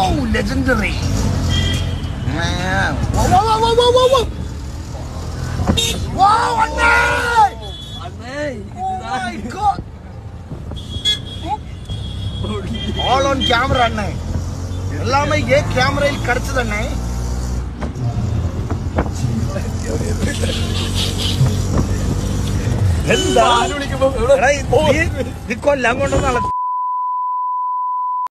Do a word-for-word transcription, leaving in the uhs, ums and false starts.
Wow, legendary. Man. Wow, wow, wow, wow, wow, wow. Wow, Anne! Anne! Oh my God! All on camera, Anne. எல்லாமே ஏ கேமராயில் கடச்சது அண்ணே. എന്താ? എടാ, നീ കൊല്ലാൻ കൊണ്ടുവന്ന